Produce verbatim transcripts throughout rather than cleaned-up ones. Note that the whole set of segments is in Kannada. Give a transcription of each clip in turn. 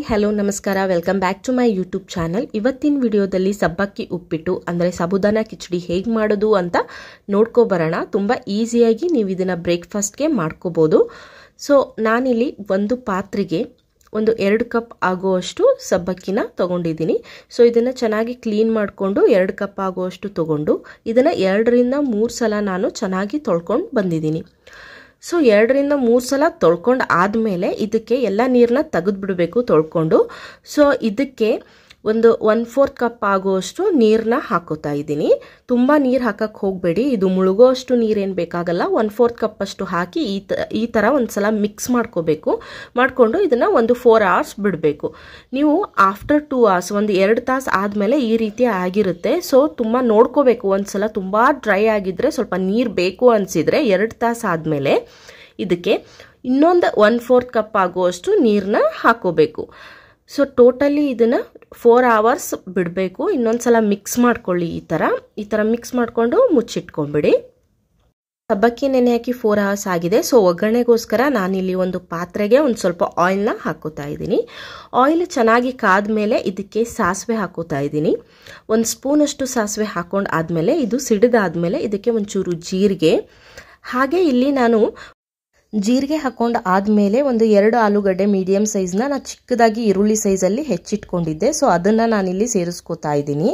ಹಲೋ ನಮಸ್ಕಾರ welcome back to my YouTube channel. ಇವತ್ತಿನ ವಿಡಿಯೋದಲ್ಲಿ ಸಬ್ಬಕ್ಕಿ ಉಪ್ಪಿಟ್ಟು ಅಂದರೆ ಸಾಬುದಾನ ಕಿಚಡಿ ಹೇಗೆ ಮಾಡೋದು ಅಂತ ನೋಡ್ಕೊಬರೋಣ. ತುಂಬ ಈಸಿಯಾಗಿ ನೀವು ಇದನ್ನು ಬ್ರೇಕ್ಫಾಸ್ಟ್ಗೆ ಮಾಡ್ಕೋಬೋದು. ಸೊ ನಾನಿಲ್ಲಿ ಒಂದು ಪಾತ್ರೆಗೆ ಒಂದು ಎರಡು ಕಪ್ ಆಗುವಷ್ಟು ಸಬ್ಬಕ್ಕಿನ ತೊಗೊಂಡಿದ್ದೀನಿ. ಸೊ ಇದನ್ನು ಚೆನ್ನಾಗಿ ಕ್ಲೀನ್ ಮಾಡಿಕೊಂಡು ಎರಡು ಕಪ್ ಆಗುವಷ್ಟು ತೊಗೊಂಡು ಇದನ್ನು ಎರಡರಿಂದ ಮೂರು ಸಲ ನಾನು ಚೆನ್ನಾಗಿ ತೊಳ್ಕೊಂಡು ಬಂದಿದ್ದೀನಿ. ಸೊ ಎರಡರಿಂದ ಮೂರು ಸಲ ತೊಳ್ಕೊಂಡು ಆದಮೇಲೆ ಇದಕ್ಕೆ ಎಲ್ಲ ನೀರನ್ನ ತೆಗೆದುಬಿಡಬೇಕು ತೊಳ್ಕೊಂಡು. ಸೊ ಇದಕ್ಕೆ ಒಂದು ಒನ್ ಫೋರ್ತ್ ಕಪ್ ಆಗುವಷ್ಟು ನೀರನ್ನ ಹಾಕೋತಾ ಇದ್ದೀನಿ. ತುಂಬ ನೀರು ಹಾಕಕ್ಕೆ ಹೋಗಬೇಡಿ, ಇದು ಮುಳುಗೋಷ್ಟು ನೀರೇನು ಬೇಕಾಗಲ್ಲ. ಒನ್ ಫೋರ್ತ್ ಕಪ್ ಅಷ್ಟು ಹಾಕಿ ಈ ತ ಈ ಥರ ಒಂದು ಸಲ ಮಿಕ್ಸ್ ಮಾಡ್ಕೋಬೇಕು. ಮಾಡಿಕೊಂಡು ಇದನ್ನು ಒಂದು ಫೋರ್ ಅವರ್ಸ್ ಬಿಡಬೇಕು. ನೀವು ಆಫ್ಟರ್ ಟೂ ಅವರ್ಸ್ ಒಂದು ಎರಡು ತಾಸು ಆದಮೇಲೆ ಈ ರೀತಿ ಆಗಿರುತ್ತೆ. ಸೊ ತುಂಬ ನೋಡ್ಕೋಬೇಕು. ಒಂದು ಸಲ ತುಂಬ ಡ್ರೈ ಆಗಿದ್ದರೆ, ಸ್ವಲ್ಪ ನೀರು ಬೇಕು ಅನಿಸಿದರೆ ಎರಡು ತಾಸು ಆದಮೇಲೆ ಇದಕ್ಕೆ ಇನ್ನೊಂದು ಒನ್ ಫೋರ್ತ್ ಕಪ್ ಆಗುವಷ್ಟು ನೀರನ್ನ ಹಾಕೋಬೇಕು. ಸೊ ಟೋಟಲಿ ಇದನ್ನು ಫೋರ್ ಅವರ್ಸ್ ಬಿಡಬೇಕು. ಇನ್ನೊಂದು ಸಲ ಮಿಕ್ಸ್ ಮಾಡ್ಕೊಳ್ಳಿ. ಈ ಥರ ಈ ಥರ ಮಿಕ್ಸ್ ಮಾಡಿಕೊಂಡು ಮುಚ್ಚಿಟ್ಕೊಂಬಿಡಿ. ಸಬ್ಬಕ್ಕಿ ನೆನೆ ಹಾಕಿ ಫೋರ್ ಅವರ್ಸ್ ಆಗಿದೆ. ಸೊ ಒಗ್ಗರಣೆಗೋಸ್ಕರ ನಾನಿಲ್ಲಿ ಒಂದು ಪಾತ್ರೆಗೆ ಒಂದು ಸ್ವಲ್ಪ ಆಯಿಲ್ನ ಹಾಕೋತಾ ಇದ್ದೀನಿ. ಆಯಿಲ್ ಚೆನ್ನಾಗಿ ಕಾದ್ಮೇಲೆ ಇದಕ್ಕೆ ಸಾಸಿವೆ ಹಾಕೋತಾ ಇದ್ದೀನಿ. ಒಂದು ಸ್ಪೂನಷ್ಟು ಸಾಸಿವೆ ಹಾಕೊಂಡು ಆದಮೇಲೆ ಇದು ಸಿಡಿದಾದ್ಮೇಲೆ ಇದಕ್ಕೆ ಒಂಚೂರು ಜೀರಿಗೆ, ಹಾಗೆ ಇಲ್ಲಿ ನಾನು ಜೀರಿಗೆ ಹಾಕೊಂಡು ಆದಮೇಲೆ ಒಂದು ಎರಡು ಆಲೂಗಡ್ಡೆ ಮೀಡಿಯಮ್ ಸೈಜ್ನ ನಾನು ಚಿಕ್ಕದಾಗಿ ಈರುಳ್ಳಿ ಸೈಜಲ್ಲಿ ಹೆಚ್ಚಿಟ್ಕೊಂಡಿದ್ದೆ. ಸೊ ಅದನ್ನು ನಾನಿಲ್ಲಿ ಸೇರಿಸ್ಕೋತಾ ಇದ್ದೀನಿ.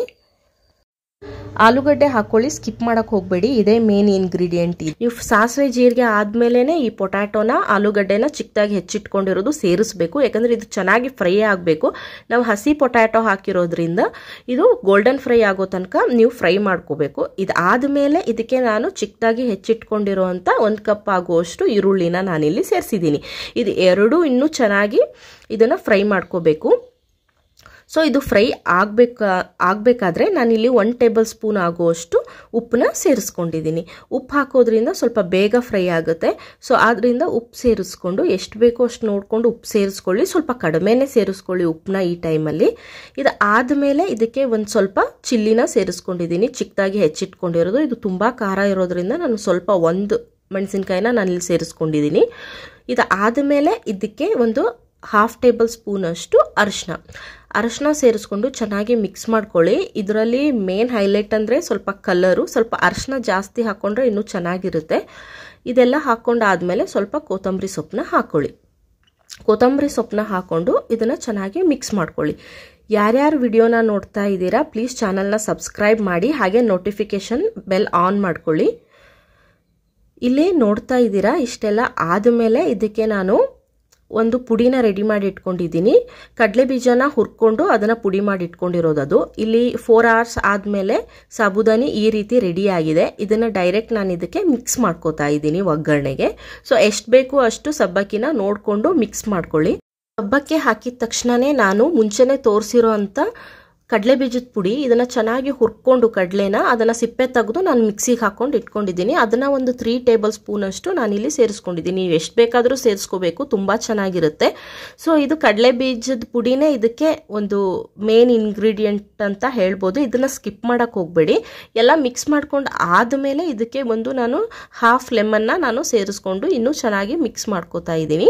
ಆಲೂಗಡ್ಡೆ ಹಾಕೊಳ್ಳಿ, ಸ್ಕಿಪ್ ಮಾಡಕ್ಕೆ ಹೋಗಬೇಡಿ, ಇದೇ ಮೇನ್ ಇಂಗ್ರೀಡಿಯೆಂಟ್. ನೀವು ಸಾಸಿವೆ ಜೀರಿಗೆ ಆದಮೇಲೆ ಈ ಪೊಟ್ಯಾಟೋನ ಆಲೂಗಡ್ಡೆನ ಚಿಕ್ಕದಾಗಿ ಹೆಚ್ಚಿಟ್ಕೊಂಡಿರೋದು ಸೇರಿಸಬೇಕು. ಯಾಕಂದರೆ ಇದು ಚೆನ್ನಾಗಿ ಫ್ರೈ ಆಗಬೇಕು. ನಾವು ಹಸಿ ಪೊಟ್ಯಾಟೊ ಹಾಕಿರೋದ್ರಿಂದ ಇದು ಗೋಲ್ಡನ್ ಫ್ರೈ ಆಗೋ ತನಕ ನೀವು ಫ್ರೈ ಮಾಡ್ಕೋಬೇಕು. ಇದು ಆದಮೇಲೆ ಇದಕ್ಕೆ ನಾನು ಚಿಕ್ಕದಾಗಿ ಹೆಚ್ಚಿಟ್ಕೊಂಡಿರೋ ಅಂಥ ಒಂದು ಕಪ್ ಆಗುವಷ್ಟು ಈರುಳ್ಳಿನ ನಾನಿಲ್ಲಿ ಸೇರಿಸಿದ್ದೀನಿ. ಇದು ಎರಡೂ ಇನ್ನೂ ಚೆನ್ನಾಗಿ ಇದನ್ನು ಫ್ರೈ ಮಾಡ್ಕೋಬೇಕು. ಸೊ ಇದು ಫ್ರೈ ಆಗಬೇಕಾ ಆಗಬೇಕಾದ್ರೆ ನಾನಿಲ್ಲಿ ಒನ್ ಟೇಬಲ್ ಸ್ಪೂನ್ ಆಗುವಷ್ಟು ಉಪ್ಪನ್ನ ಸೇರಿಸ್ಕೊಂಡಿದ್ದೀನಿ. ಉಪ್ಪು ಹಾಕೋದ್ರಿಂದ ಸ್ವಲ್ಪ ಬೇಗ ಫ್ರೈ ಆಗುತ್ತೆ. ಸೊ ಆದ್ದರಿಂದ ಉಪ್ಪು ಸೇರಿಸ್ಕೊಂಡು ಎಷ್ಟು ಬೇಕೋ ಅಷ್ಟು ನೋಡಿಕೊಂಡು ಉಪ್ಪು ಸೇರಿಸ್ಕೊಳ್ಳಿ. ಸ್ವಲ್ಪ ಕಡಿಮೆನೇ ಸೇರಿಸ್ಕೊಳ್ಳಿ ಉಪ್ಪನ್ನ ಈ ಟೈಮಲ್ಲಿ. ಇದು ಆದಮೇಲೆ ಇದಕ್ಕೆ ಒಂದು ಸ್ವಲ್ಪ ಚಿಲ್ಲಿನ ಸೇರಿಸ್ಕೊಂಡಿದ್ದೀನಿ, ಚಿಕ್ಕದಾಗಿ ಹೆಚ್ಚಿಟ್ಕೊಂಡಿರೋದು. ಇದು ತುಂಬ ಖಾರ ಇರೋದ್ರಿಂದ ನಾನು ಸ್ವಲ್ಪ ಒಂದು ಮೆಣಸಿನ್ಕಾಯಿನ ನಾನಿಲ್ಲಿ ಸೇರಿಸ್ಕೊಂಡಿದ್ದೀನಿ. ಇದು ಆದಮೇಲೆ ಇದಕ್ಕೆ ಒಂದು ಹಾಫ್ ಟೇಬಲ್ ಸ್ಪೂನ್ ಅಷ್ಟು ಅರಿಶಿನ ಅರಿಶಿನ ಸೇರಿಸ್ಕೊಂಡು ಚೆನ್ನಾಗಿ ಮಿಕ್ಸ್ ಮಾಡ್ಕೊಳ್ಳಿ. ಇದರಲ್ಲಿ ಮೇನ್ ಹೈಲೈಟ್ ಅಂದರೆ ಸ್ವಲ್ಪ ಕಲರು, ಸ್ವಲ್ಪ ಅರಿಶಿನ ಜಾಸ್ತಿ ಹಾಕ್ಕೊಂಡ್ರೆ ಇನ್ನೂ ಚೆನ್ನಾಗಿರುತ್ತೆ. ಇದೆಲ್ಲ ಹಾಕ್ಕೊಂಡಾದ್ಮೇಲೆ ಸ್ವಲ್ಪ ಕೊತ್ತಂಬರಿ ಸೊಪ್ಪನ್ನ ಹಾಕ್ಕೊಳ್ಳಿ. ಕೊತ್ತಂಬರಿ ಸೊಪ್ಪನ್ನ ಹಾಕ್ಕೊಂಡು ಇದನ್ನು ಚೆನ್ನಾಗಿ ಮಿಕ್ಸ್ ಮಾಡ್ಕೊಳ್ಳಿ. ಯಾರ್ಯಾರು ವಿಡಿಯೋನ ನೋಡ್ತಾ ಇದ್ದೀರಾ ಪ್ಲೀಸ್ ಚಾನಲ್ನ ಸಬ್ಸ್ಕ್ರೈಬ್ ಮಾಡಿ, ಹಾಗೆ ನೋಟಿಫಿಕೇಶನ್ ಬೆಲ್ ಆನ್ ಮಾಡ್ಕೊಳ್ಳಿ. ಇಲ್ಲಿ ನೋಡ್ತಾ ಇದ್ದೀರಾ ಇಷ್ಟೆಲ್ಲ ಆದಮೇಲೆ ಇದಕ್ಕೆ ನಾನು ಒಂದು ಪುಡಿನ ರೆಡಿ ಮಾಡಿ ಇಟ್ಕೊಂಡಿದ್ದೀನಿ. ಕಡಲೆ ಬೀಜನ ಹುರ್ಕೊಂಡು ಅದನ್ನು ಪುಡಿ ಮಾಡಿ ಇಟ್ಕೊಂಡಿರೋದು. ಇಲ್ಲಿ ಫೋರ್ ಅವರ್ಸ್ ಆದಮೇಲೆ ಸಾಬುದಾನಿ ಈ ರೀತಿ ರೆಡಿ ಆಗಿದೆ. ಇದನ್ನು ಡೈರೆಕ್ಟ್ ನಾನು ಇದಕ್ಕೆ ಮಿಕ್ಸ್ ಮಾಡ್ಕೋತಾ ಇದ್ದೀನಿ ಒಗ್ಗರಣೆಗೆ. ಸೊ ಎಷ್ಟು ಬೇಕು ಅಷ್ಟು ಸಬ್ಬಕ್ಕಿನ ನೋಡಿಕೊಂಡು ಮಿಕ್ಸ್ ಮಾಡ್ಕೊಳ್ಳಿ. ಸಬ್ಬಕ್ಕಿ ಹಾಕಿದ ತಕ್ಷಣವೇ ನಾನು ಮುಂಚೆನೇ ತೋರಿಸಿರೋ ಅಂಥ ಕಡಲೆ ಬೀಜದ ಪುಡಿ ಇದನ್ನು ಚೆನ್ನಾಗಿ ಹುರ್ಕೊಂಡು ಕಡಲೆನ ಅದನ್ನು ಸಿಪ್ಪೆ ತೆಗೆದು ನಾನು ಮಿಕ್ಸಿಗೆ ಹಾಕ್ಕೊಂಡು ಇಟ್ಕೊಂಡಿದ್ದೀನಿ. ಅದನ್ನು ಒಂದು ತ್ರೀ ಟೇಬಲ್ ಸ್ಪೂನ್ ಅಷ್ಟು ನಾನಿಲ್ಲಿ ಸೇರಿಸ್ಕೊಂಡಿದ್ದೀನಿ. ನೀವು ಎಷ್ಟು ಬೇಕಾದರೂ ಸೇರಿಸ್ಕೋಬೇಕು, ತುಂಬ ಚೆನ್ನಾಗಿರುತ್ತೆ. ಸೊ ಇದು ಕಡಲೆ ಬೀಜದ ಪುಡಿನೇ ಇದಕ್ಕೆ ಒಂದು ಮೇನ್ ಇಂಗ್ರೀಡಿಯೆಂಟ್ ಅಂತ ಹೇಳ್ಬೋದು. ಇದನ್ನು ಸ್ಕಿಪ್ ಮಾಡೋಕ್ಕೆ ಹೋಗಬೇಡಿ. ಎಲ್ಲ ಮಿಕ್ಸ್ ಮಾಡ್ಕೊಂಡು ಆದಮೇಲೆ ಇದಕ್ಕೆ ಒಂದು ನಾನು ಹಾಫ್ ಲೆಮನ್ನ ನಾನು ಸೇರಿಸ್ಕೊಂಡು ಇನ್ನೂ ಚೆನ್ನಾಗಿ ಮಿಕ್ಸ್ ಮಾಡ್ಕೋತಾ ಇದ್ದೀನಿ.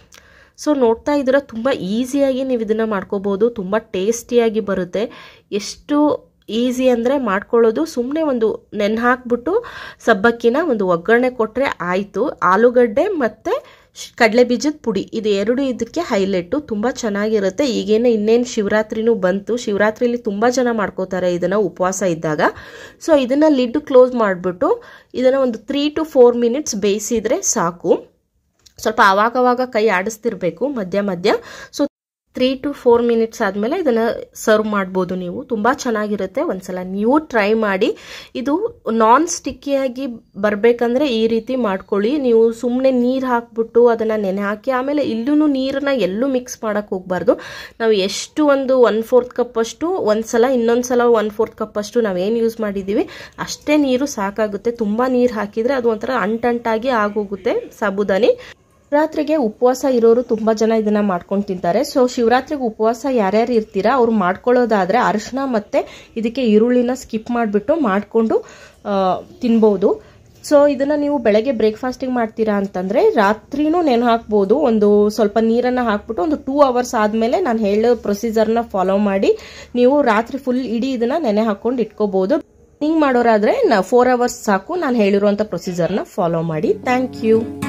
ಸೊ ನೋಡ್ತಾ ಇದ್ದೀರ ತುಂಬ ಈಸಿಯಾಗಿ ನೀವು ಇದನ್ನು ಮಾಡ್ಕೋಬೋದು. ತುಂಬ ಟೇಸ್ಟಿಯಾಗಿ ಬರುತ್ತೆ. ಎಷ್ಟು ಈಸಿ ಅಂದರೆ ಮಾಡ್ಕೊಳ್ಳೋದು, ಸುಮ್ಮನೆ ಒಂದು ನೆನೆ ಹಾಕ್ಬಿಟ್ಟು ಸಬ್ಬಕ್ಕಿನ ಒಂದು ಒಗ್ಗರಣೆ ಕೊಟ್ಟರೆ ಆಯಿತು. ಆಲೂಗಡ್ಡೆ ಮತ್ತು ಕಡಲೆ ಬೀಜದ ಪುಡಿ ಇದು ಎರಡು ಇದಕ್ಕೆ ಹೈಲೈಟು, ತುಂಬ ಚೆನ್ನಾಗಿರುತ್ತೆ. ಈಗೇನೆ ಇನ್ನೇನು ಶಿವರಾತ್ರಿನೂ ಬಂತು. ಶಿವರಾತ್ರಿಲಿ ತುಂಬ ಜನ ಮಾಡ್ಕೋತಾರೆ ಇದನ್ನು ಉಪವಾಸ ಇದ್ದಾಗ. ಸೊ ಇದನ್ನು ಲಿಡ್ ಕ್ಲೋಸ್ ಮಾಡಿಬಿಟ್ಟು ಇದನ್ನು ಒಂದು ತ್ರೀ ಟು ಫೋರ್ ಮಿನಿಟ್ಸ್ ಬೇಯಿಸಿದರೆ ಸಾಕು. ಸ್ವಲ್ಪ ಆವಾಗವಾಗ ಕೈ ಆಡಿಸ್ತಿರ್ಬೇಕು ಮಧ್ಯ ಮಧ್ಯ. So three to four minutes ಆದಮೇಲೆ ಇದನ್ನು ಸರ್ವ್ ಮಾಡ್ಬೋದು ನೀವು. ತುಂಬ ಚೆನ್ನಾಗಿರುತ್ತೆ. ಒಂದ್ಸಲ ನೀವು ಟ್ರೈ ಮಾಡಿ. ಇದು ನಾನ್ ಸ್ಟಿಕ್ಕಿಯಾಗಿ ಬರಬೇಕಂದ್ರೆ ಈ ರೀತಿ ಮಾಡ್ಕೊಳ್ಳಿ. ನೀವು ಸುಮ್ಮನೆ ನೀರು ಹಾಕ್ಬಿಟ್ಟು ಅದನ್ನು ನೆನೆ ಹಾಕಿ ಆಮೇಲೆ ಇಲ್ಲೂ ನೀರನ್ನ ಎಲ್ಲೂ ಮಿಕ್ಸ್ ಮಾಡೋಕ್ಕೆ ಹೋಗಬಾರ್ದು. ನಾವು ಎಷ್ಟು ಒಂದು ಒನ್ ಫೋರ್ತ್ ಕಪ್ ಅಷ್ಟು ಒಂದು ಸಲ ಇನ್ನೊಂದು ಸಲ ಒನ್ ಫೋರ್ತ್ ಕಪ್ ಅಷ್ಟು ನಾವೇನು ಯೂಸ್ ಮಾಡಿದ್ದೀವಿ ಅಷ್ಟೇ ನೀರು ಸಾಕಾಗುತ್ತೆ. ತುಂಬ ನೀರು ಹಾಕಿದರೆ ಅದು ಒಂಥರ ಅಂಟಂಟಾಗಿ ಆಗೋಗುತ್ತೆ ಸಾಬುದಾನಿ. ಶಿವರಾತ್ರಿಗೆ ಉಪವಾಸ ಇರೋರು ತುಂಬ ಜನ ಇದನ್ನು ಮಾಡ್ಕೊಂಡು ತಿಂತಾರೆ. ಸೊ ಶಿವರಾತ್ರಿಗೆ ಉಪವಾಸ ಯಾರ್ಯಾರು ಇರ್ತೀರಾ ಅವ್ರು ಮಾಡ್ಕೊಳ್ಳೋದಾದರೆ ಅರಿಶಿನ ಮತ್ತು ಇದಕ್ಕೆ ಈರುಳ್ಳಿನ ಸ್ಕಿಪ್ ಮಾಡಿಬಿಟ್ಟು ಮಾಡಿಕೊಂಡು ತಿನ್ಬೋದು. ಸೊ ಇದನ್ನ ನೀವು ಬೆಳಗ್ಗೆ ಬ್ರೇಕ್ಫಾಸ್ಟಿಗೆ ಮಾಡ್ತೀರಾ ಅಂತಂದ್ರೆ ರಾತ್ರಿನೂ ನೆನೆ ಹಾಕ್ಬೋದು. ಒಂದು ಸ್ವಲ್ಪ ನೀರನ್ನ ಹಾಕ್ಬಿಟ್ಟು ಒಂದು ಟೂ ಅವರ್ಸ್ ಆದ್ಮೇಲೆ ನಾನು ಹೇಳೋ ಪ್ರೊಸೀಜರ್ನ ಫಾಲೋ ಮಾಡಿ ನೀವು ರಾತ್ರಿ ಫುಲ್ ಇಡೀ ಇದನ್ನ ನೆನೆ ಹಾಕೊಂಡು ಇಟ್ಕೋಬಹುದು. ಹಿಂಗ್ ಮಾಡೋರಾದ್ರೆ ಫೋರ್ ಅವರ್ಸ್ ಸಾಕು. ನಾನು ಹೇಳಿರುವಂತ ಪ್ರೊಸೀಜರ್ನ ಫಾಲೋ ಮಾಡಿ. Thank you.